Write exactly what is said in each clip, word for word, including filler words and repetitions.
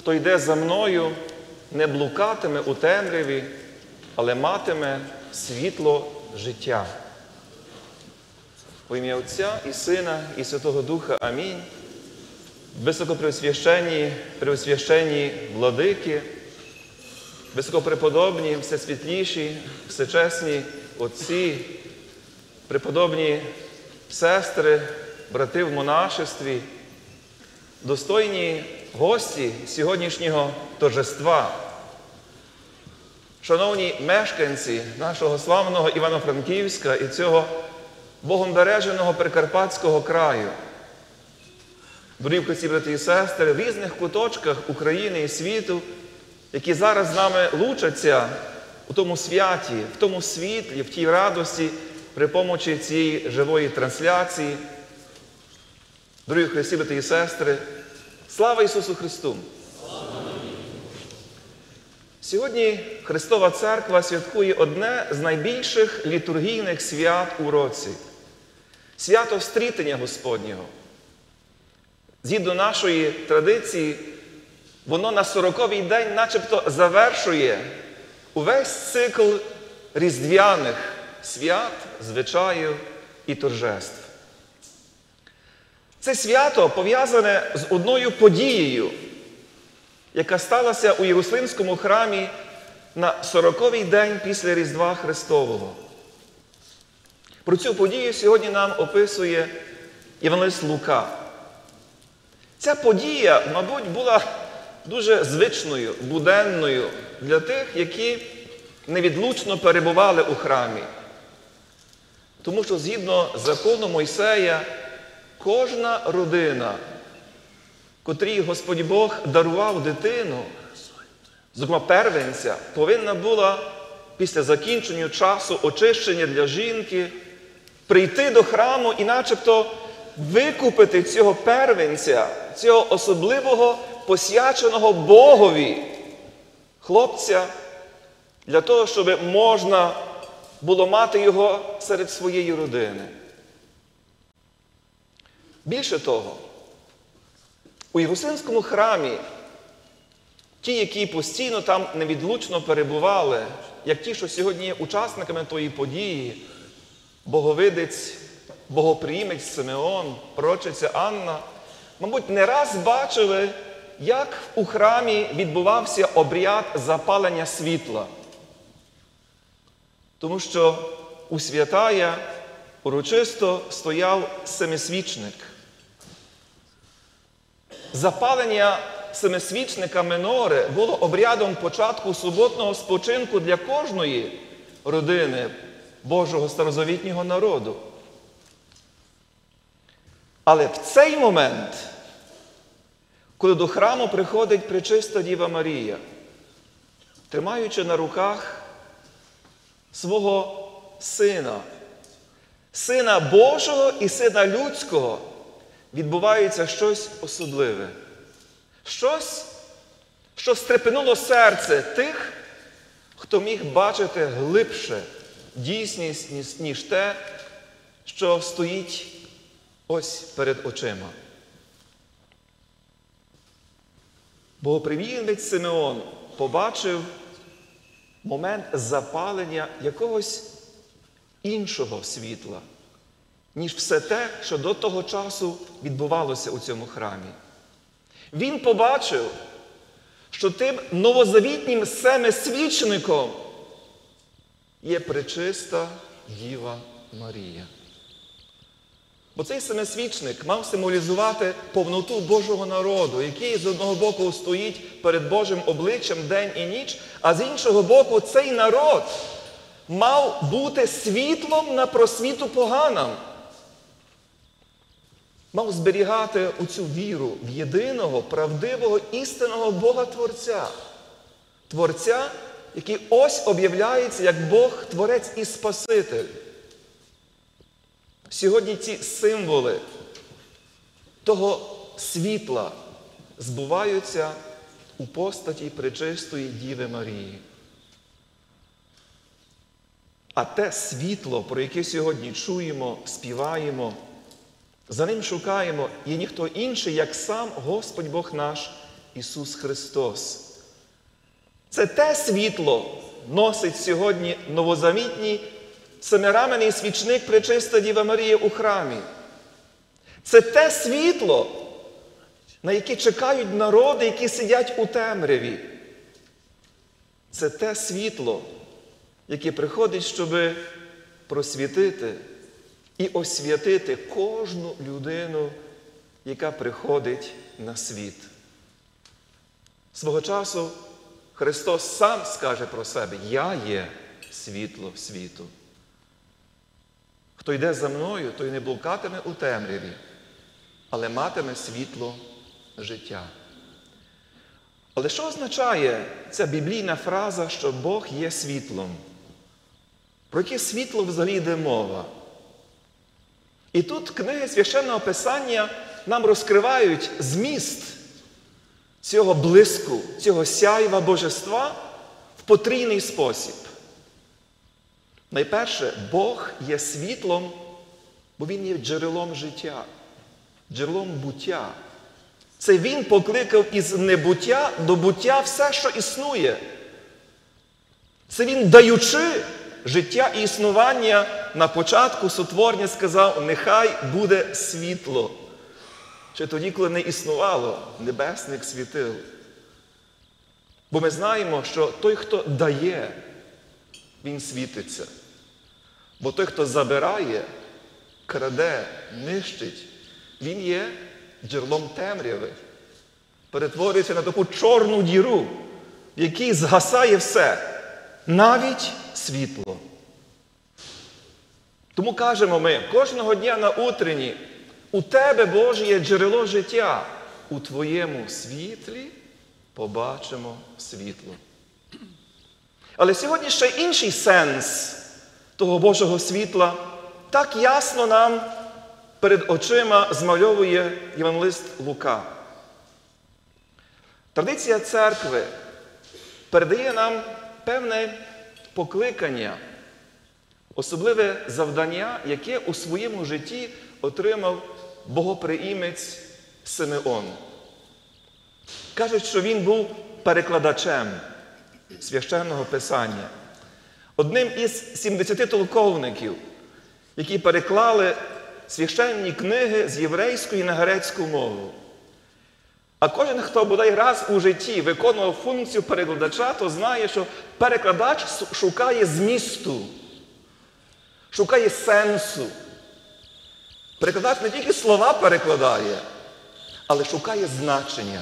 хто йде за мною, не блукатиме у темряві, але матиме світло життя. В ім'я Отця і Сина, і Святого Духа. Амінь. Високопреосвященні, преосвященні владики, високопреподобні, всесвітліші, всечесні отці, преподобні сестри, брати в монашестві, достойні гості сьогоднішнього торжества, шановні мешканці нашого славного Івано-Франківська і цього Богом береженого Прикарпатського краю, дорогі в Христі, брати і сестри, в різних куточках України і світу, які зараз з нами лучаться у тому святі, в тому світлі, в тій радості при помочі цієї живої трансляції. Дорогі в Христі, брати і сестри, слава Ісусу Христу! Сьогодні Христова Церква святкує одне з найбільших літургійних свят у році – свято Встрітення Господнього. Згідно нашої традиції, воно на сороковий день начебто завершує увесь цикл різдвяних свят, звичаїв і торжеств. Це свято пов'язане з одною подією, яка сталася у Єрусалимському храмі на сороковий день після Різдва Христового. Про цю подію сьогодні нам описує євангелист Лука. Ця подія, мабуть, була дуже звичною, буденною для тих, які невідлучно перебували у храмі. Тому що, згідно закону Мойсея, кожна родина, котрій Господь Бог дарував дитину, зокрема первенця, повинна була після закінчення часу очищення для жінки прийти до храму і начебто викупити цього первенця, цього особливого, посвяченого Богові хлопця, для того, щоб можна було мати його серед своєї родини. Більше того, у Єрусалимському храмі ті, які постійно там невідлучно перебували, як ті, що сьогодні є учасниками тої події, боговидець, богоприємець Симеон, пророчиця Анна, мабуть, не раз бачили, як у храмі відбувався обряд запалення світла. Тому що у святая урочисто стояв семисвічник. Запалення семисвічника менори було обрядом початку суботного спочинку для кожної родини Божого старозавітнього народу. Але в цей момент, коли до храму приходить Пречиста Діва Марія, тримаючи на руках свого Сина, Сина Божого і Сина Людського, відбувається щось особливе. Щось, що стрепенуло серце тих, хто міг бачити глибше дійсність, ніж те, що стоїть ось перед очима. Богоприємець Симеон побачив момент запалення якогось іншого світла, ніж все те, що до того часу відбувалося у цьому храмі. Він побачив, що тим новозавітнім семисвічником є Пречиста Діва Марія. Бо цей семисвічник мав символізувати повноту Божого народу, який з одного боку стоїть перед Божим обличчям день і ніч, а з іншого боку цей народ мав бути світлом на просвіту поганам. Мав зберігати оцю віру в єдиного, правдивого, істинного Бога-Творця. Творця, який ось об'являється як Бог, Творець і Спаситель. Сьогодні ці символи того світла збуваються у постаті Пречистої Діви Марії. А те світло, про яке сьогодні чуємо, співаємо, за ним шукаємо, є ніхто інший, як сам Господь Бог наш Ісус Христос. Це те світло носить сьогодні новозавітній семираменний свічник Пречиста Діва Марія у храмі. Це те світло, на яке чекають народи, які сидять у темряві. Це те світло, яке приходить, щоб просвітити і освятити кожну людину, яка приходить на світ. Свого часу Христос сам скаже про себе: «Я є світло світу. Хто йде за мною, той не блукатиме у темряві, але матиме світло життя». Але що означає ця біблійна фраза, що Бог є світлом? Про яке світло взагалі йде мова? І тут книги Священного Писання нам розкривають зміст цього блиску, цього сяйва божества в потрійний спосіб. Найперше, Бог є світлом, бо Він є джерелом життя, джерелом буття. Це Він покликав із небуття до буття все, що існує. Це Він, даючи життя і існування, на початку сотворення сказав: «Нехай буде світло». Ще тоді, коли не існувало небесних світил. Бо ми знаємо, що той, хто дає, він світиться. Бо той, хто забирає, краде, нищить, він є джерелом темряви. Перетворюється на таку чорну діру, в якій згасає все, навіть світло. Тому кажемо ми кожного дня на утренні: «У Тебе, Боже, є джерело життя, у Твоєму світлі побачимо світло». Але сьогодні ще інший сенс того Божого світла так ясно нам перед очима змальовує євангелист Лука. Традиція церкви передає нам певне покликання, особливе завдання, яке у своєму житті отримав богоприімець Симеон. Кажуть, що він був перекладачем Священного Писання. Одним із сімдесяти толковників, які переклали священні книги з єврейської на грецьку мову. А кожен, хто бодай раз у житті виконував функцію перекладача, то знає, що перекладач шукає змісту, шукає сенсу. Перекладач не тільки слова перекладає, але шукає значення.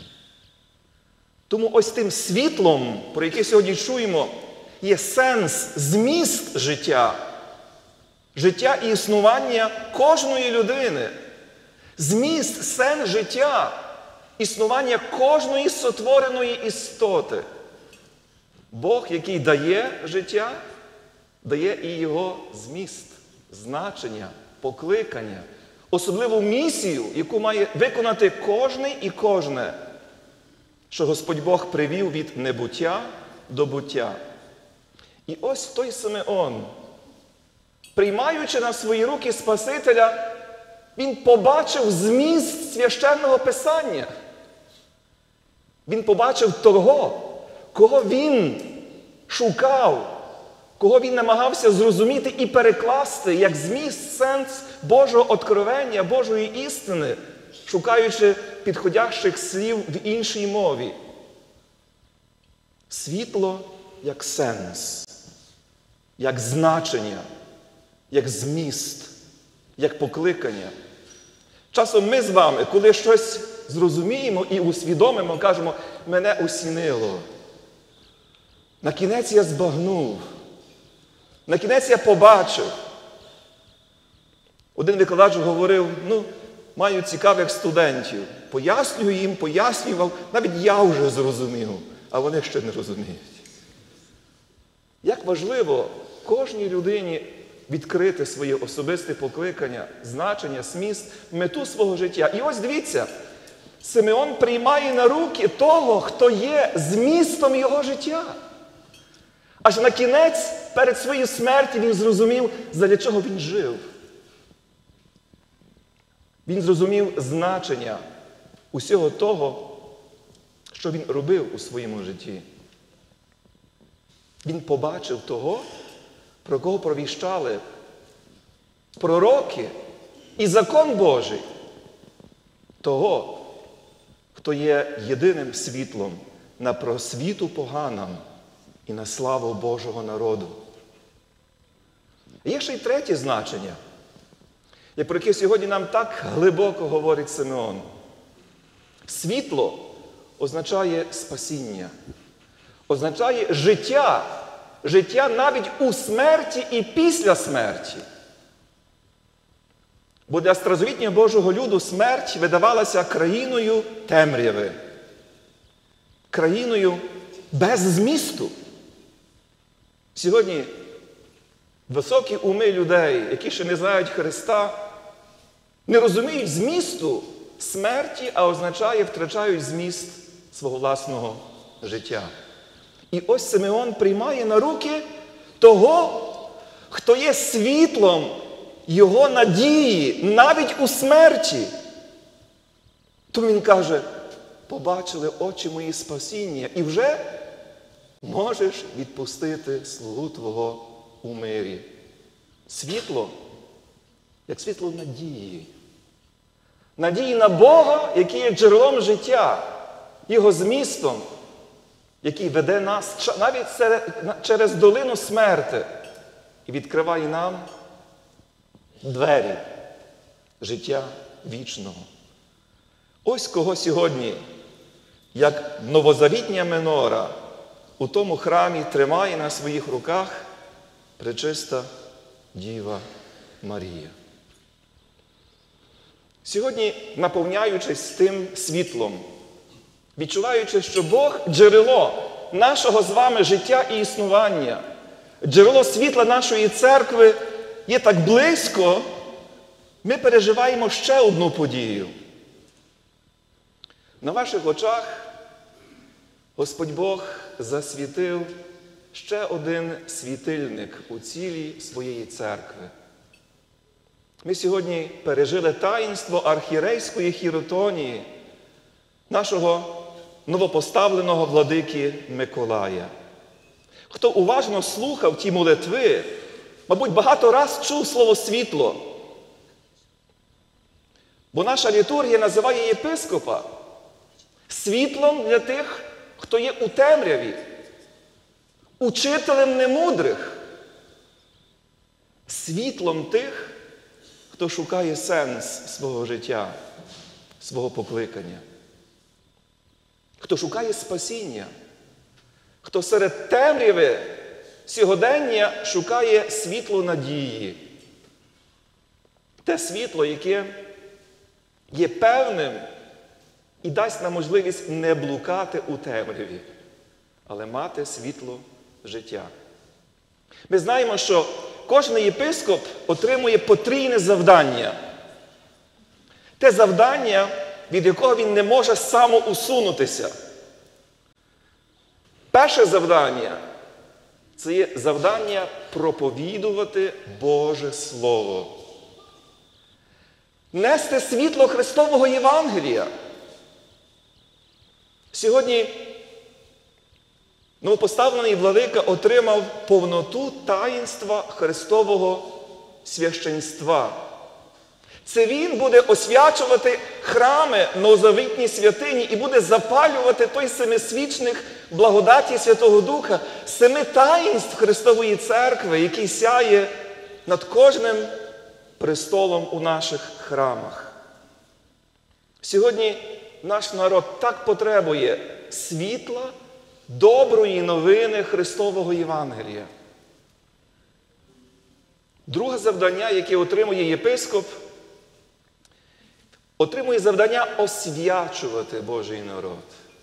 Тому ось тим світлом, про яке сьогодні чуємо, є сенс, зміст життя. Життя і існування кожної людини. Зміст, сенс життя, існування кожної сотвореної істоти. Бог, який дає життя, дає і його зміст, значення, покликання, особливу місію, яку має виконати кожний і кожне, що Господь Бог привів від небуття до буття. І ось той Симеон, приймаючи на свої руки Спасителя, він побачив зміст Священного Писання. Він побачив того, кого він шукав, кого він намагався зрозуміти і перекласти як зміст, сенс Божого откровення, Божої істини, шукаючи підходящих слів в іншій мові. Світло як сенс, як значення, як зміст, як покликання. Часом ми з вами, коли щось зрозуміємо і усвідомимо, кажемо: мене осінило. На кінець я збагнув. На кінець я побачив. Один викладач говорив: ну, маю цікавих студентів. Пояснюю їм, пояснював, навіть я вже зрозумів, а вони ще не розуміють. Як важливо кожній людині відкрити своє особисте покликання, значення, зміст, мету свого життя. І ось дивіться, Симеон приймає на руки того, хто є змістом його життя. Аж на кінець, перед своєю смертю, він зрозумів, задля чого він жив. Він зрозумів значення усього того, що він робив у своєму житті. Він побачив того, про кого провіщали пророки і закон Божий, того, хто є єдиним світлом на просвіту поганам і на славу Божого народу. Є ще й третє значення, про яке сьогодні нам так глибоко говорить Симеон. Світло означає спасіння, означає життя, життя навіть у смерті і після смерті. Бо для старозавітнього Божого люду смерть видавалася країною темряви, країною без змісту. Сьогодні високі уми людей, які ще не знають Христа, не розуміють змісту смерті, а означає, втрачають зміст свого власного життя. І ось Симеон приймає на руки того, хто є світлом його надії, навіть у смерті. То він каже: побачили очі мої спасіння, і вже можеш відпустити слугу твого у мирі. Світло, як світло надії. Надії на Бога, який є джерелом життя, його змістом, який веде нас навіть через долину смерти і відкриває нам двері життя вічного. Ось кого сьогодні, як новозавітня менора, у тому храмі тримає на своїх руках пречиста Діва Марія. Сьогодні, наповняючись тим світлом, відчуваючи, що Бог – джерело нашого з вами життя і існування, джерело світла нашої церкви є так близько, ми переживаємо ще одну подію. На ваших очах Господь Бог засвітив ще один світильник у цілій своєї церкви. Ми сьогодні пережили таїнство архієрейської хіротонії нашого новопоставленого владики Миколая. Хто уважно слухав ті молитви, мабуть, багато раз чув слово «світло». Бо наша літургія називає єпископа світлом для тих, хто є у темряві, учителем немудрих, світлом тих, хто шукає сенс свого життя, свого покликання, хто шукає спасіння, хто серед темряви сьогодення шукає світло надії. Те світло, яке є певним і дасть нам можливість не блукати у темряві, але мати світло життя. Ми знаємо, що кожен єпископ отримує потрійне завдання. Те завдання, від якого він не може самоусунутися. Перше завдання – це є завдання проповідувати Боже Слово. Нести світло Христового Євангелія. Сьогодні новопоставлений владика отримав повноту таїнства Христового священства. Це він буде освячувати храми новозавітній святині і буде запалювати той семисвічник благодаті Святого Духа, семи таїнств Христової Церкви, який сяє над кожним престолом у наших храмах. Сьогодні наш народ так потребує світла, доброї новини Христового Євангелія. Друге завдання, яке отримує єпископ, отримує завдання освячувати Божий народ.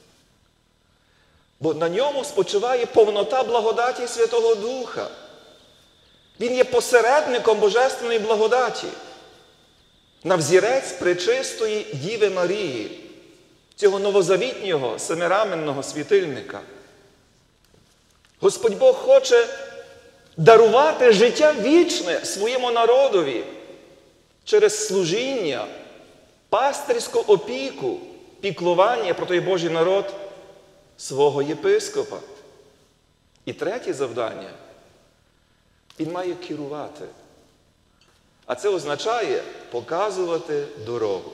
Бо на ньому спочиває повнота благодаті Святого Духа. Він є посередником Божественної благодаті. На взірець пречистої Діви Марії, цього новозавітнього семираменного світильника. Господь Бог хоче дарувати життя вічне своєму народові через служіння, пастирську опіку, піклування про той Божий народ свого єпископа. І третє завдання – він має керувати. А це означає показувати дорогу.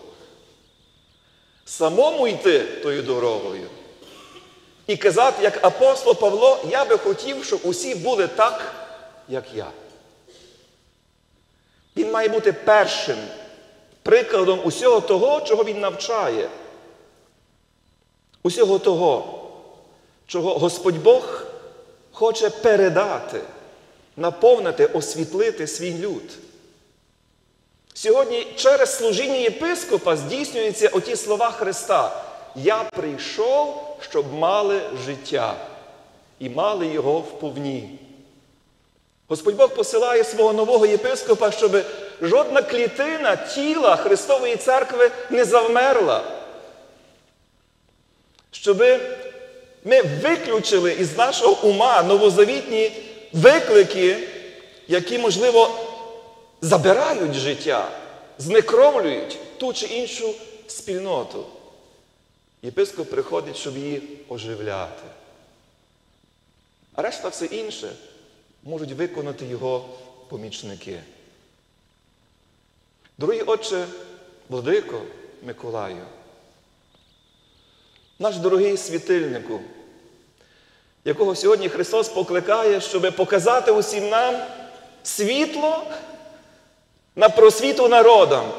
Самому йти тою дорогою. І казати, як апостол Павло, я би хотів, щоб усі були так, як я. Він має бути першим прикладом усього того, чого він навчає. Усього того, чого Господь Бог хоче передати, наповнити, освітлити свій люд. Сьогодні через служіння єпископа здійснюються оті слова Христа. «Я прийшов, щоб мали життя, і мали його вповні». Господь Бог посилає свого нового єпископа, щоб жодна клітина тіла Христової церкви не завмерла. Щоб ми виключили із нашого ума новозавітні виклики, які, можливо, забирають життя, знекровлюють ту чи іншу спільноту. Єпископ приходить, щоб її оживляти. А решта все інше можуть виконати його помічники. Дорогий отче Владико Миколаю, наш дорогий світильнику, якого сьогодні Христос покликає, щоб показати усім нам світло на просвіту народам.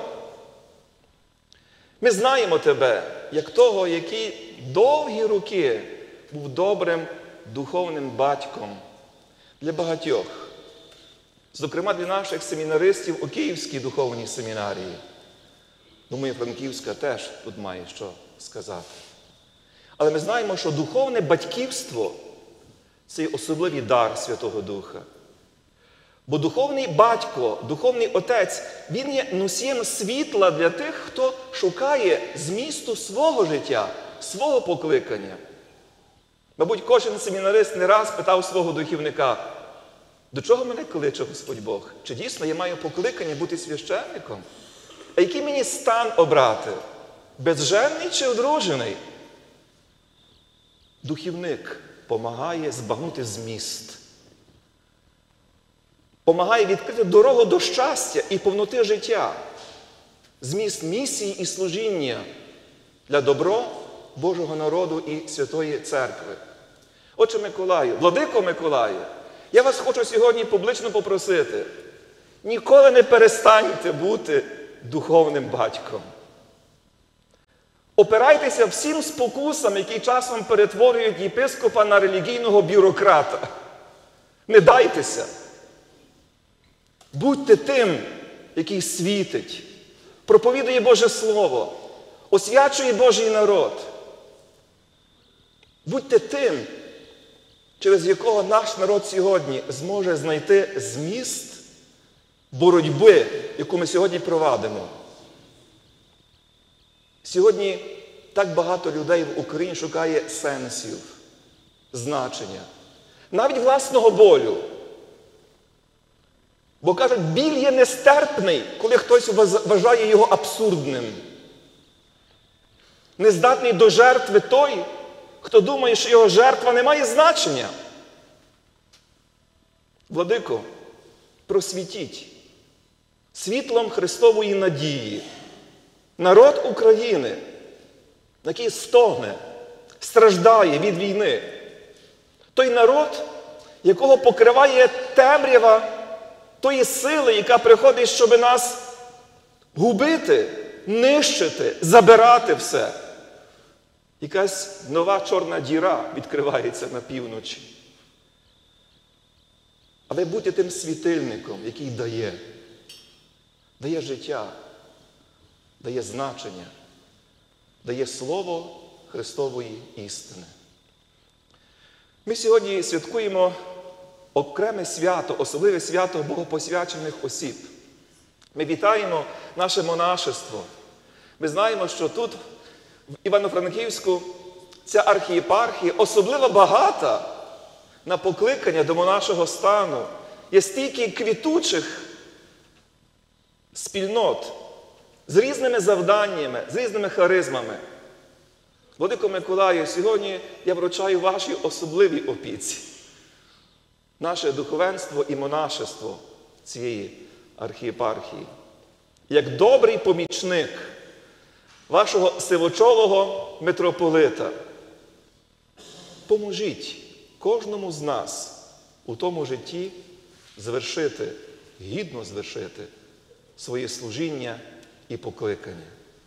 Ми знаємо тебе, як того, який довгі роки був добрим духовним батьком для багатьох. Зокрема, для наших семінаристів у Київській духовній семінарії. Думаю, Франківська теж тут має що сказати. Але ми знаємо, що духовне батьківство – це особливий дар Святого Духа. Бо духовний батько, духовний отець, він є носієм світла для тих, хто шукає змісту свого життя, свого покликання. Мабуть, кожен семінарист не раз питав свого духівника, до чого мене кличе Господь Бог? Чи дійсно я маю покликання бути священником? А який мені стан обрати? Безженний чи одружений? Духівник помагає збагнути зміст. Помагає відкрити дорогу до щастя і повноти життя. Зміст місії і служіння для добро Божого народу і Святої Церкви. Отче Миколаю, Владико Миколаю, я вас хочу сьогодні публічно попросити, ніколи не перестаньте бути духовним батьком. Опирайтеся всім спокусам, які часом перетворюють єпископа на релігійного бюрократа. Не дайтеся. Будьте тим, який світить, проповідує Боже Слово, освячує Божий народ. Будьте тим, через якого наш народ сьогодні зможе знайти зміст боротьби, яку ми сьогодні провадимо. Сьогодні так багато людей в Україні шукає сенсів, значення, навіть власного болю. Бо кажуть, біль є нестерпний, коли хтось вважає його абсурдним. Нездатний до жертви той, хто думає, що його жертва не має значення. Владико, просвітіть світлом Христової надії народ України, який стогне, страждає від війни. Той народ, якого покриває темрява тої сили, яка приходить, щоб нас губити, нищити, забирати все. Якась нова чорна діра відкривається на півночі. Але будьте тим світильником, який дає. Дає життя, дає значення, дає слово Христової істини. Ми сьогодні святкуємо окреме свято, особливе свято богопосвячених осіб. Ми вітаємо наше монашество. Ми знаємо, що тут, в Івано-Франківську, ця архієпархія особливо багата на покликання до монашого стану. Є стільки квітучих спільнот з різними завданнями, з різними харизмами. Владико Миколаю, сьогодні я вручаю вашій особливій опіці наше духовенство і монашество цієї архієпархії. Як добрий помічник вашого сивочолого митрополита, поможіть кожному з нас у тому житті звершити, гідно звершити своє служіння і покликання.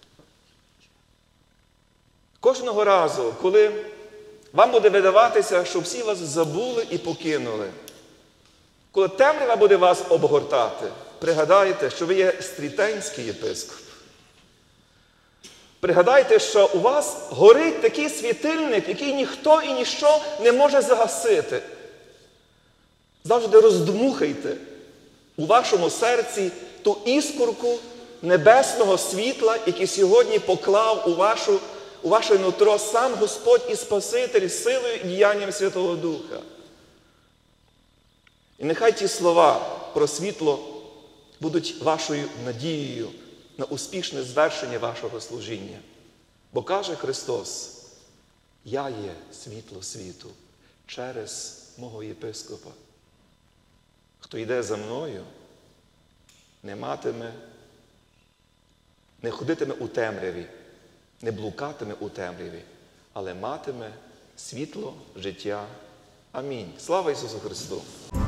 Кожного разу, коли вам буде видаватися, що всі вас забули і покинули, коли темрява буде вас обгортати, пригадайте, що ви є стрітенський єпископ. Пригадайте, що у вас горить такий світильник, який ніхто і ніщо не може загасити. Завжди роздмухайте у вашому серці ту іскорку небесного світла, який сьогодні поклав у, вашу, у ваше нутро сам Господь і Спаситель силою і діянням Святого Духа. І нехай ті слова про світло будуть вашою надією на успішне звершення вашого служіння. Бо каже Христос: «Я є світло світу через мого єпископа. Хто йде за мною, не матиме, не ходитиме у темряві, не блукатиме у темряві, але матиме світло життя». Амінь. Слава Ісусу Христу!